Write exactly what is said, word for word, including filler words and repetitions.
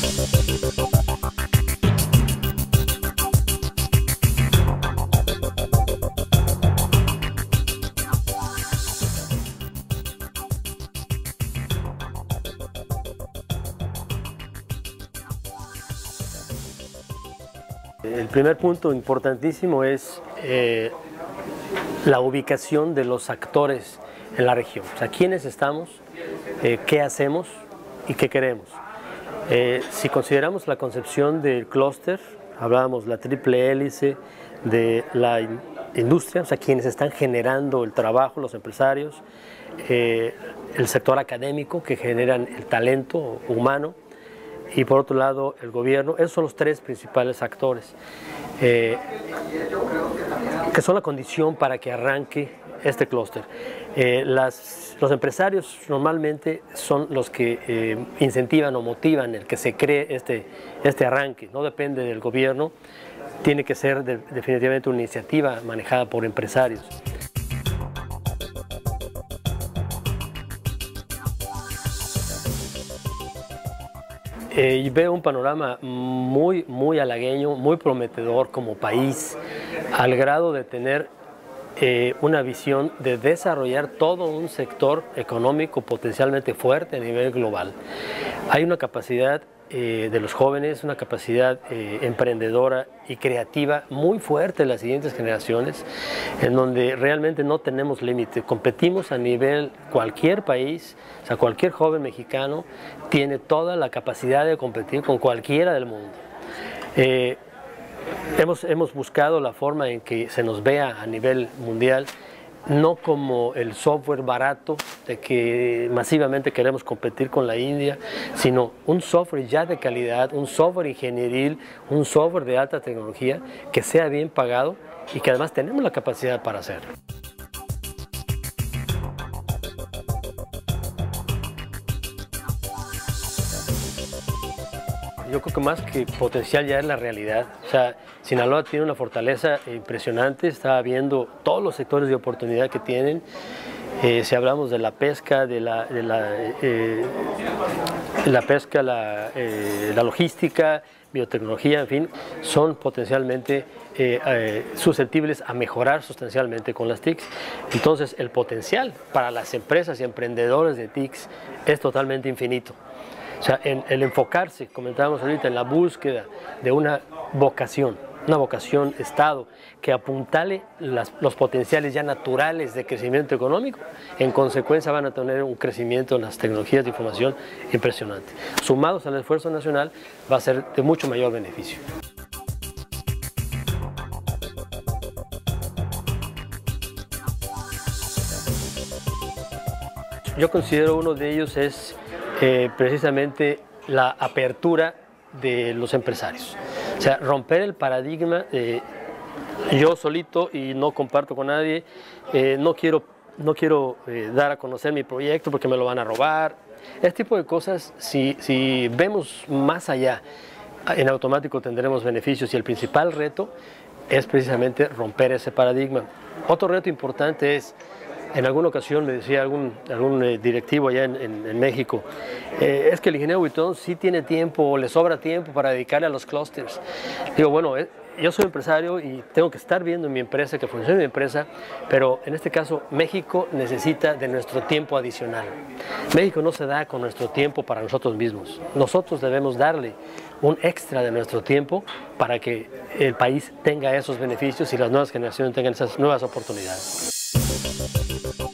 El primer punto importantísimo es eh, la ubicación de los actores en la región. O sea, quiénes estamos, eh, qué hacemos y qué queremos. Eh, si consideramos la concepción del clúster, hablábamos de la triple hélice de la in industria, o sea, quienes están generando el trabajo, los empresarios, eh, el sector académico que generan el talento humano, y por otro lado el gobierno. Esos son los tres principales actores eh, que son la condición para que arranque este clúster. Eh, las, los empresarios normalmente son los que eh, incentivan o motivan el que se cree este, este arranque, no depende del gobierno, tiene que ser de, definitivamente una iniciativa manejada por empresarios. Eh, y veo un panorama muy, muy halagüeño, muy prometedor como país, al grado de tener eh, una visión de desarrollar todo un sector económico potencialmente fuerte a nivel global. Hay una capacidad eh, de los jóvenes, una capacidad eh, emprendedora y creativa muy fuerte en las siguientes generaciones, en donde realmente no tenemos límite. Competimos a nivel cualquier país, o sea, cualquier joven mexicano tiene toda la capacidad de competir con cualquiera del mundo. Eh, hemos, hemos buscado la forma en que se nos vea a nivel mundial, no como el software barato de que masivamente queremos competir con la India, sino un software ya de calidad, un software ingenieril, un software de alta tecnología que sea bien pagado y que además tenemos la capacidad para hacerlo. Yo creo que más que potencial ya es la realidad. O sea, Sinaloa tiene una fortaleza impresionante, está viendo todos los sectores de oportunidad que tienen. Eh, si hablamos de la pesca, de la, de la, eh, la pesca, la, eh, la logística, biotecnología, en fin, son potencialmente eh, eh, susceptibles a mejorar sustancialmente con las T I Cs. Entonces, el potencial para las empresas y emprendedores de T I C S es totalmente infinito. O sea, en, el enfocarse, comentábamos ahorita, en la búsqueda de una vocación, una vocación Estado que apuntale las, los potenciales ya naturales de crecimiento económico, en consecuencia van a tener un crecimiento en las tecnologías de información impresionante. Sumados al esfuerzo nacional, va a ser de mucho mayor beneficio. Yo considero uno de ellos es Eh, precisamente la apertura de los empresarios, o sea, romper el paradigma de yo solito y no comparto con nadie, eh, no quiero, no quiero eh, dar a conocer mi proyecto porque me lo van a robar. Este tipo de cosas, si, si vemos más allá, en automático tendremos beneficios, y el principal reto es precisamente romper ese paradigma. Otro reto importante es, en alguna ocasión me decía algún, algún eh, directivo allá en, en, en México, eh, es que el ingeniero Buitón sí tiene tiempo, o le sobra tiempo para dedicarle a los clústeres. Digo, bueno, eh, yo soy empresario y tengo que estar viendo en mi empresa, que funcione mi empresa, pero en este caso México necesita de nuestro tiempo adicional. México no se da con nuestro tiempo para nosotros mismos. Nosotros debemos darle un extra de nuestro tiempo para que el país tenga esos beneficios y las nuevas generaciones tengan esas nuevas oportunidades.